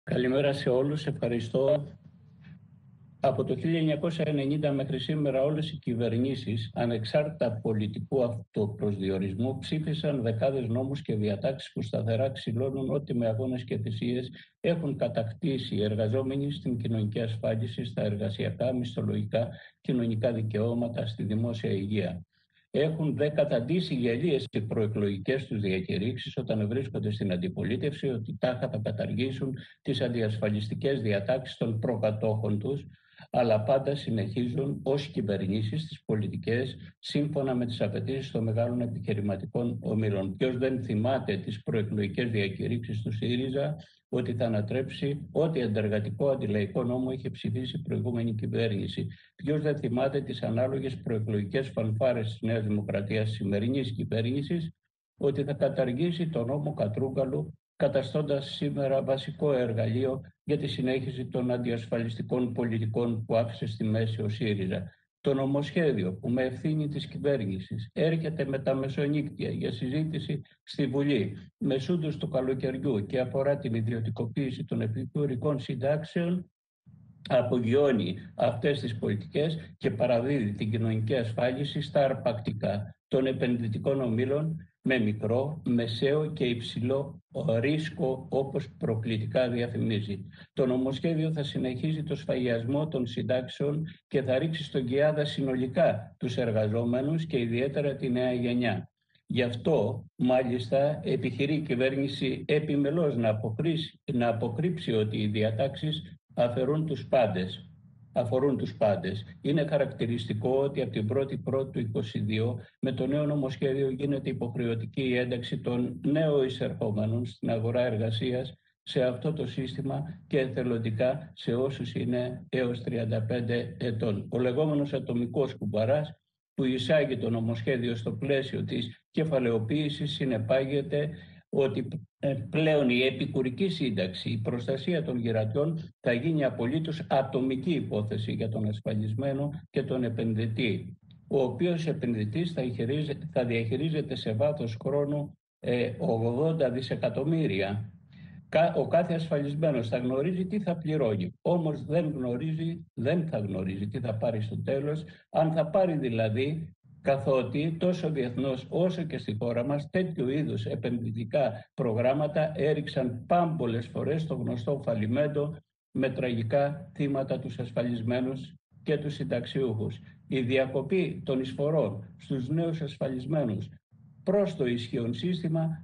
Καλημέρα σε όλους, ευχαριστώ. Από το 1990 μέχρι σήμερα όλες οι κυβερνήσεις, ανεξάρτητα πολιτικού αυτοπροσδιορισμού, ψήφισαν δεκάδες νόμους και διατάξεις που σταθερά ξυλώνουν ό,τι με αγώνες και θυσίες έχουν κατακτήσει οι εργαζόμενοι στην κοινωνική ασφάλιση, στα εργασιακά, μισθολογικά, κοινωνικά δικαιώματα, στη δημόσια υγεία. Έχουν καταντήσει γελίες οι προεκλογικές τους διακηρύξεις όταν βρίσκονται στην αντιπολίτευση ότι τάχα θα καταργήσουν τις αντιασφαλιστικές διατάξεις των προκατόχων τους, αλλά πάντα συνεχίζουν ως κυβερνήσεις τις πολιτικές σύμφωνα με τις απαιτήσεις των μεγάλων επιχειρηματικών ομίλων. Ποιος δεν θυμάται τις προεκλογικές διακηρύξεις του ΣΥΡΙΖΑ ότι θα ανατρέψει ό,τι αντεργατικό αντιλαϊκό νόμο είχε ψηφίσει η προηγούμενη κυβέρνηση? Ποιος δεν θυμάται τις ανάλογες προεκλογικές φανφάρες της Νέας Δημοκρατίας της σημερινής κυβέρνησης ότι θα καταργήσει τον νόμο Κατρούγκαλου, καταστώντας σήμερα βασικό εργαλείο για τη συνέχιση των αντιασφαλιστικών πολιτικών που άφησε στη μέση ο ΣΥΡΙΖΑ? Το νομοσχέδιο που με ευθύνη της κυβέρνησης έρχεται με τα μεσονύκτια για συζήτηση στη Βουλή μεσούντος του καλοκαιριού και αφορά την ιδιωτικοποίηση των επικουρικών συντάξεων, απογειώνει αυτές τις πολιτικές και παραδίδει την κοινωνική ασφάλιση στα αρπακτικά των επενδυτικών ομίλων με μικρό, μεσαίο και υψηλό ρίσκο, όπως προκλητικά διαφημίζει. Το νομοσχέδιο θα συνεχίσει το σφαγιασμό των συντάξεων και θα ρίξει στον Κιάδα συνολικά τους εργαζόμενους και ιδιαίτερα τη νέα γενιά. Γι' αυτό, μάλιστα, επιχειρεί η κυβέρνηση επιμελώς να αποκρύψει ότι οι διατάξεις αφορούν τους πάντες. Είναι χαρακτηριστικό ότι από την 1η Πρώτου 2022 με το νέο νομοσχέδιο γίνεται υποχρεωτική η ένταξη των νέων εισερχόμενων στην αγορά εργασίας σε αυτό το σύστημα και εθελοντικά σε όσους είναι έως 35 ετών. Ο λεγόμενος ατομικός κουμπαράς που εισάγει το νομοσχέδιο στο πλαίσιο της κεφαλαιοποίησης συνεπάγεται ότι πλέον η επικουρική σύνταξη, η προστασία των γυρατιών θα γίνει απολύτως ατομική υπόθεση για τον ασφαλισμένο και τον επενδυτή, ο οποίος επενδυτής θα διαχειρίζεται σε βάθος χρόνου 80 δισεκατομμύρια. Ο κάθε ασφαλισμένος θα γνωρίζει τι θα πληρώνει, όμως δεν θα γνωρίζει τι θα πάρει στο τέλος, αν θα πάρει δηλαδή, καθότι τόσο διεθνώς όσο και στη χώρα μας τέτοιου είδους επενδυτικά προγράμματα έριξαν πάμπολες φορές το γνωστό φαλιμέντο με τραγικά θύματα τους ασφαλισμένους και τους συνταξιούχους. Η διακοπή των εισφορών στους νέους ασφαλισμένους προς το ισχύον σύστημα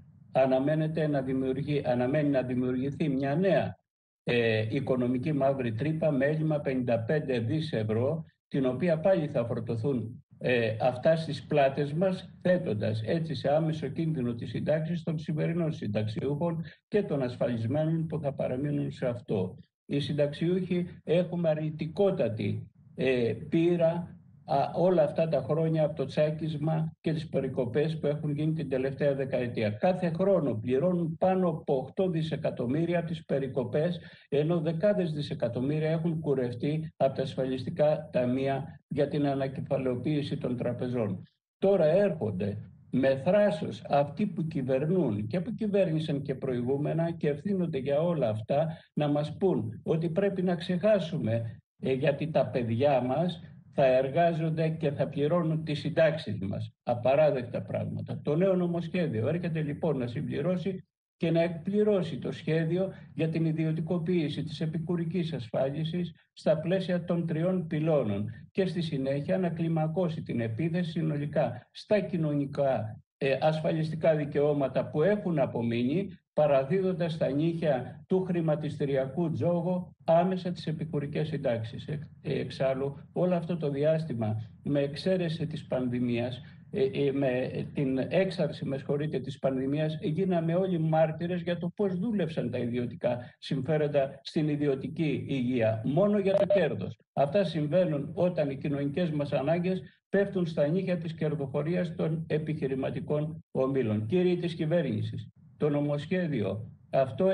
αναμένει να δημιουργηθεί μια νέα οικονομική μαύρη τρύπα με έλλειμμα 55 δις ευρώ, την οποία πάλι θα φορτωθούν αυτά στις πλάτες μας, θέτοντας έτσι σε άμεσο κίνδυνο τις συντάξεις των σημερινών συνταξιούχων και των ασφαλισμένων που θα παραμείνουν σε αυτό. Οι συνταξιούχοι έχουμε αρνητικότατη πείρα όλα αυτά τα χρόνια από το τσάκισμα και τις περικοπές που έχουν γίνει την τελευταία δεκαετία. Κάθε χρόνο πληρώνουν πάνω από 8 δισεκατομμύρια από τις περικοπές, ενώ δεκάδες δισεκατομμύρια έχουν κουρευτεί από τα ασφαλιστικά ταμεία για την ανακεφαλαιοποίηση των τραπεζών. Τώρα έρχονται με θράσος αυτοί που κυβερνούν και που κυβέρνησαν και προηγούμενα και ευθύνονται για όλα αυτά να μας πούν ότι πρέπει να ξεχάσουμε γιατί τα παιδιά μας θα εργάζονται και θα πληρώνουν τις συντάξεις μας. Απαράδεκτα πράγματα. Το νέο νομοσχέδιο έρχεται λοιπόν να συμπληρώσει και να εκπληρώσει το σχέδιο για την ιδιωτικοποίηση της επικουρικής ασφάλισης στα πλαίσια των 3 πυλώνων και στη συνέχεια να κλιμακώσει την επίθεση συνολικά στα κοινωνικά ασφαλιστικά δικαιώματα που έχουν απομείνει, παραδίδοντας στα νύχια του χρηματιστηριακού τζόγο άμεσα τις επικουρικές συντάξεις. Εξάλλου, όλο αυτό το διάστημα, με εξαίρεση της πανδημίας, με την έξαρση της πανδημίας, γίναμε όλοι μάρτυρες για το πώς δούλευσαν τα ιδιωτικά συμφέροντα στην ιδιωτική υγεία, μόνο για το κέρδος. Αυτά συμβαίνουν όταν οι κοινωνικές μας ανάγκες πέφτουν στα νύχια της κερδοφορίας των επιχειρηματικών ομίλων. Κύριοι της κυβέρνησης, το νομοσχέδιο αυτό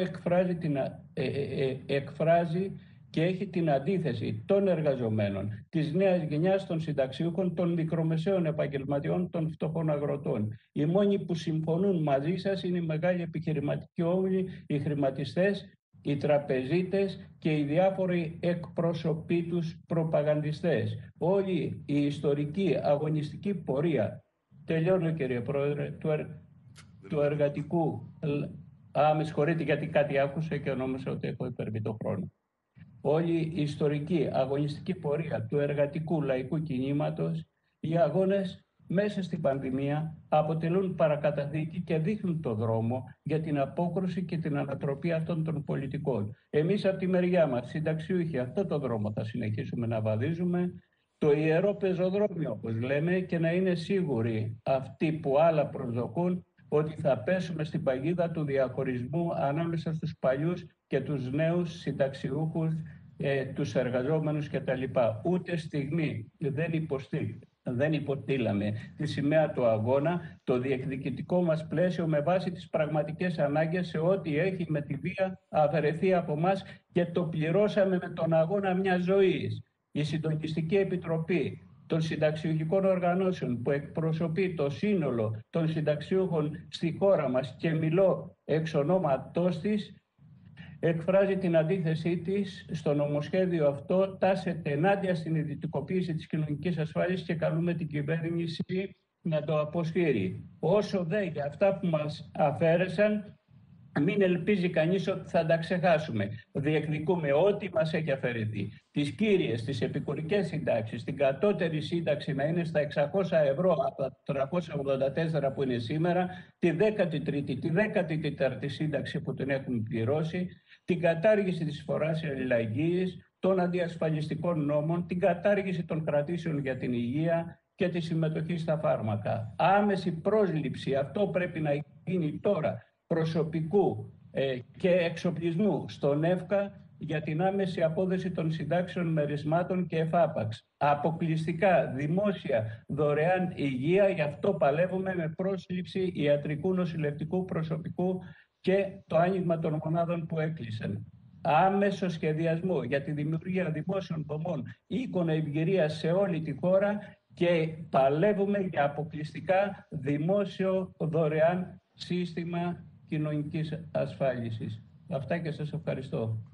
εκφράζει και έχει την αντίθεση των εργαζομένων, της νέας γενιάς των συνταξιούχων, των μικρομεσαίων επαγγελματιών, των φτωχών αγροτών. Οι μόνοι που συμφωνούν μαζί σας είναι οι μεγάλοι επιχειρηματικοί όμιλοι, οι χρηματιστές οι τραπεζίτες και οι διάφοροι εκπροσωποί τους προπαγανδιστές. Όλη η ιστορική αγωνιστική πορεία, τελειώνω κύριε Πρόεδρε, του εργατικού, με συγχωρείτε γιατί κάτι άκουσα και νόμιζα ότι έχω υπερβεί το χρόνο. Όλη η ιστορική αγωνιστική πορεία του εργατικού λαϊκού κινήματος, οι αγώνες μέσα στην πανδημία αποτελούν παρακαταθήκη και δείχνουν το δρόμο για την απόκρουση και την ανατροπή αυτών των πολιτικών. Εμείς από τη μεριά μας, συνταξιούχοι, αυτό το δρόμο θα συνεχίσουμε να βαδίζουμε, το ιερό πεζοδρόμιο όπως λέμε, και να είναι σίγουροι αυτοί που άλλα προσδοκούν ότι θα πέσουμε στην παγίδα του διαχωρισμού ανάμεσα στους παλιούς και τους νέους συνταξιούχους, τους εργαζόμενους κτλ. Ούτε στιγμή δεν υποτίλαμε τη σημαία του αγώνα, το διεκδικητικό μας πλαίσιο με βάση τις πραγματικές ανάγκες σε ό,τι έχει με τη βία αφαιρεθεί από μας και το πληρώσαμε με τον αγώνα μιας ζωής. Η Συντονιστική Επιτροπή των Συνταξιούχικών Οργανώσεων που εκπροσωπεί το σύνολο των συνταξιούχων στη χώρα μας και μιλώ εξ ονόματός της, εκφράζει την αντίθεσή της στο νομοσχέδιο αυτό, τάσεται ενάντια στην ιδιωτικοποίηση της κοινωνικής ασφάλισης και καλούμε την κυβέρνηση να το αποσύρει. Όσο δε για αυτά που μας αφαίρεσαν, μην ελπίζει κανείς ότι θα τα ξεχάσουμε. Διεκδικούμε ό,τι μας έχει αφαιρεθεί. Τις κύριες, τις επικουρικές συντάξεις, την κατώτερη σύνταξη να είναι στα 600 ευρώ από τα 384 που είναι σήμερα, τη 13η, τη 14η σύνταξη που την έχουν πληρώσει, την κατάργηση της εισφοράς αλληλεγγύης, των αντιασφαλιστικών νόμων, την κατάργηση των κρατήσεων για την υγεία και τη συμμετοχή στα φάρμακα. Άμεση πρόσληψη, αυτό πρέπει να γίνει τώρα, προσωπικού και εξοπλισμού στον ΕΦΚΑ για την άμεση απόδοση των συντάξεων μερισμάτων και εφάπαξ. Αποκλειστικά δημόσια δωρεάν υγεία, γι' αυτό παλεύουμε με πρόσληψη ιατρικού νοσηλευτικού προσωπικού και το άνοιγμα των μονάδων που έκλεισαν. Άμεσο σχεδιασμό για τη δημιουργία δημόσιων δομών οίκων ευγυρίας σε όλη τη χώρα και παλεύουμε για αποκλειστικά δημόσιο δωρεάν σύστημα κοινωνικής ασφάλισης. Αυτά και σας ευχαριστώ.